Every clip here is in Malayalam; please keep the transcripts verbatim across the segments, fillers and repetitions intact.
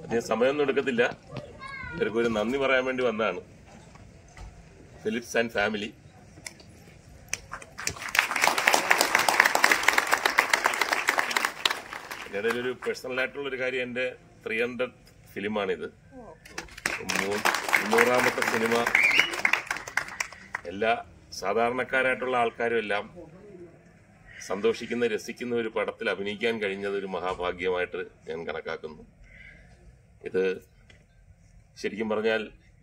അതിന് സമയമൊന്നും എടുക്കത്തില്ല. ഇവർക്ക് ഒരു നന്ദി പറയാൻ വേണ്ടി വന്നതാണ്. Philips and family. എൻ്റെ ഒരു പേഴ്സണലായിട്ടുള്ള ഒരു കാര്യം, എൻ്റെ ത്രീ ഹൺഡ്രഡ് ഫിലിമാണിത്. മുന്നൂറാമത്തെ സിനിമ. എല്ലാ സാധാരണക്കാരായിട്ടുള്ള ആൾക്കാരും എല്ലാം സന്തോഷിക്കുന്ന, രസിക്കുന്ന ഒരു പടത്തിൽ അഭിനയിക്കാൻ കഴിഞ്ഞത് ഒരു മഹാഭാഗ്യമായിട്ട് ഞാൻ കണക്കാക്കുന്നു. ഇത് ശരിക്കും പറഞ്ഞാൽ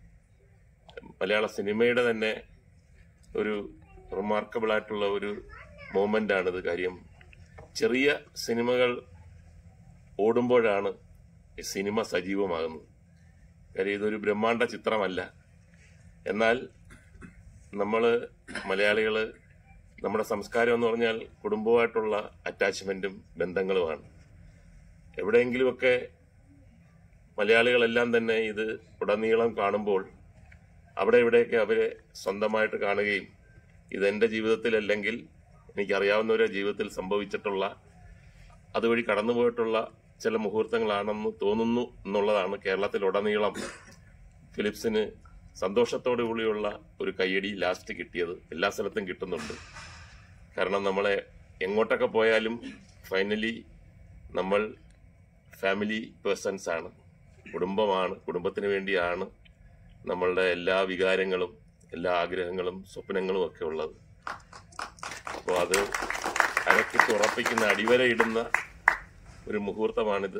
മലയാള സിനിമയുടെ തന്നെ ഒരു റിമാർക്കബിൾ ആയിട്ടുള്ള ഒരു മൂമെന്റ് ആണിത്. കാര്യം ചെറിയ സിനിമകൾ ഓടുമ്പോഴാണ് ഈ സിനിമ സജീവമാകുന്നത്. കാര്യം ഇതൊരു ബ്രഹ്മാണ്ഡ ചിത്രമല്ല. എന്നാൽ നമ്മൾ മലയാളികൾ, നമ്മുടെ സംസ്കാരം എന്ന് പറഞ്ഞാൽ കുടുംബമായിട്ടുള്ള അറ്റാച്ച്മെന്റും ബന്ധങ്ങളുമാണ്. എവിടെയെങ്കിലുമൊക്കെ മലയാളികളെല്ലാം തന്നെ ഇത് ഉടനീളം കാണുമ്പോൾ അവിടെ ഇവിടെയൊക്കെ അവരെ സ്വന്തമായിട്ട് കാണുകയും ഇതെന്റെ ജീവിതത്തിലല്ലെങ്കിൽ എനിക്കറിയാവുന്നവരെ ജീവിതത്തിൽ സംഭവിച്ചിട്ടുള്ള, അതുവഴി കടന്നുപോയിട്ടുള്ള ചില മുഹൂർത്തങ്ങളാണെന്ന് തോന്നുന്നു എന്നുള്ളതാണ് കേരളത്തിലുടനീളം ഫിലിപ്സിന് സന്തോഷത്തോടു കൂടിയുള്ള ഒരു കയ്യടി ലാസ്റ്റ് കിട്ടിയത്. എല്ലാ സ്ഥലത്തും കിട്ടുന്നുണ്ട്. കാരണം നമ്മളെ എങ്ങോട്ടൊക്കെ പോയാലും ഫൈനലി നമ്മൾ ഫാമിലി പേഴ്സൺസ് ആണ്, കുടുംബമാണ്, കുടുംബത്തിന് വേണ്ടിയാണ് നമ്മളുടെ എല്ലാ വികാരങ്ങളും എല്ലാ ആഗ്രഹങ്ങളും സ്വപ്നങ്ങളും ഒക്കെ ഉള്ളത്. അപ്പോൾ അത് അരക്കി തുറപ്പിക്കുന്ന, അടിവരയിടുന്ന ഒരു മുഹൂർത്തമാണിത്.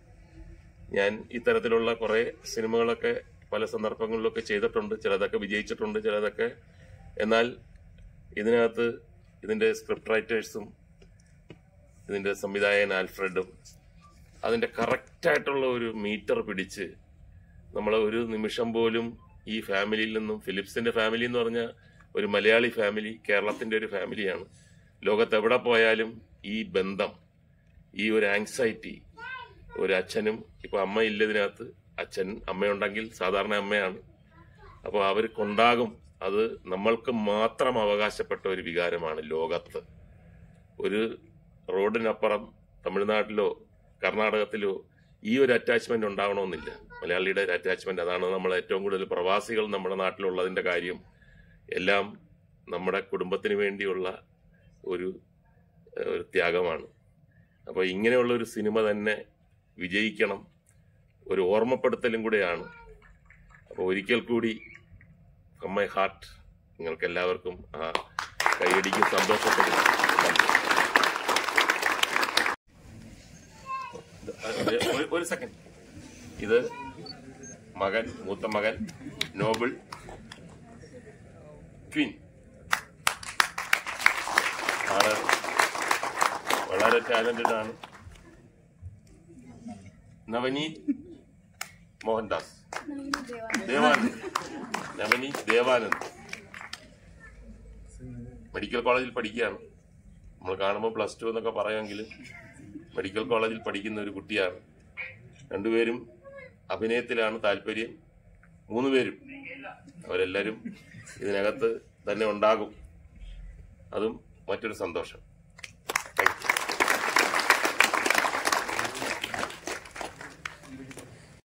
ഞാൻ ഇത്തരത്തിലുള്ള കുറേ സിനിമകളൊക്കെ പല സന്ദർഭങ്ങളിലൊക്കെ ചെയ്തിട്ടുണ്ട്. ചിലതൊക്കെ വിജയിച്ചിട്ടുണ്ട്, ചിലതൊക്കെ. എന്നാൽ ഇതിനകത്ത് ഇതിന്റെ സ്ക്രിപ്റ്റ് റൈറ്റേഴ്സും ഇതിന്റെ സംവിധായകൻ ആൽഫ്രഡും അതിന്റെ കറക്റ്റായിട്ടുള്ള ഒരു മീറ്റർ പിടിച്ച് നമ്മളെ ഒരു നിമിഷം പോലും ഈ ഫാമിലിയിൽ നിന്നും, ഫിലിപ്സിന്റെ ഫാമിലി എന്ന് പറഞ്ഞാൽ ഒരു മലയാളി ഫാമിലി, കേരളത്തിന്റെ ഒരു ഫാമിലിയാണ്. ലോകത്ത് എവിടെ പോയാലും ഈ ബന്ധം, ഈ ഒരു ആങ്സൈറ്റി, ഒരു അച്ഛനും, ഇപ്പൊ അമ്മയില്ല ഇതിനകത്ത്, അച്ഛൻ അമ്മയുണ്ടെങ്കിൽ സാധാരണ അമ്മയാണ്. അപ്പോൾ അവർക്കുണ്ടാകും. അത് നമ്മൾക്ക് മാത്രം അവകാശപ്പെട്ട ഒരു വികാരമാണ് ലോകത്ത്. ഒരു റോഡിനപ്പുറം തമിഴ്നാട്ടിലോ കർണാടകത്തിലോ ഈ ഒരു അറ്റാച്ച്മെന്റ് ഉണ്ടാവണമെന്നില്ല. മലയാളിയുടെ ഒരു അറ്റാച്ച്മെന്റ് അതാണ്. നമ്മൾ ഏറ്റവും കൂടുതൽ പ്രവാസികൾ നമ്മുടെ നാട്ടിലുള്ളതിന്റെ കാര്യം എല്ലാം നമ്മുടെ കുടുംബത്തിന് വേണ്ടിയുള്ള ഒരു ഒരു ത്യാഗമാണ്. അപ്പോൾ ഇങ്ങനെയുള്ള ഒരു സിനിമ തന്നെ വിജയിക്കണം, ഒരു ഓർമ്മപ്പെടുത്തലും കൂടെയാണ്. അപ്പോൾ ഒരിക്കൽ കൂടി ഫ്രം മൈ ഹാർട്ട് നിങ്ങൾക്ക് എല്ലാവർക്കും ആ കൈയടിക്കും സന്തോഷപ്പെടും. ഒരു സെക്കൻഡ്. ഇത് മകൻ, മൂത്ത മകൻ നോബിൾ ക്വീൻ ആള് വളരെ ടാലന്റഡ് ആണ്. നവനീത് മോഹൻദാസ് ദേവാനന്ദ് നവനീത് ദേവാനന്ദ് മെഡിക്കൽ കോളേജിൽ പഠിക്കുകയാണ്. നമ്മൾ കാണുമ്പോൾ പ്ലസ് ടു എന്നൊക്കെ പറയുമെങ്കിലും മെഡിക്കൽ കോളേജിൽ പഠിക്കുന്ന ഒരു കുട്ടിയാണ്. രണ്ടുപേരും അഭിനയത്തിലാണ് താല്പര്യം. മൂന്ന് പേരും അവരെല്ലാവരും ഇതിനകത്ത് തന്നെ ഉണ്ടാകും. അതും മറ്റൊരു സന്തോഷം.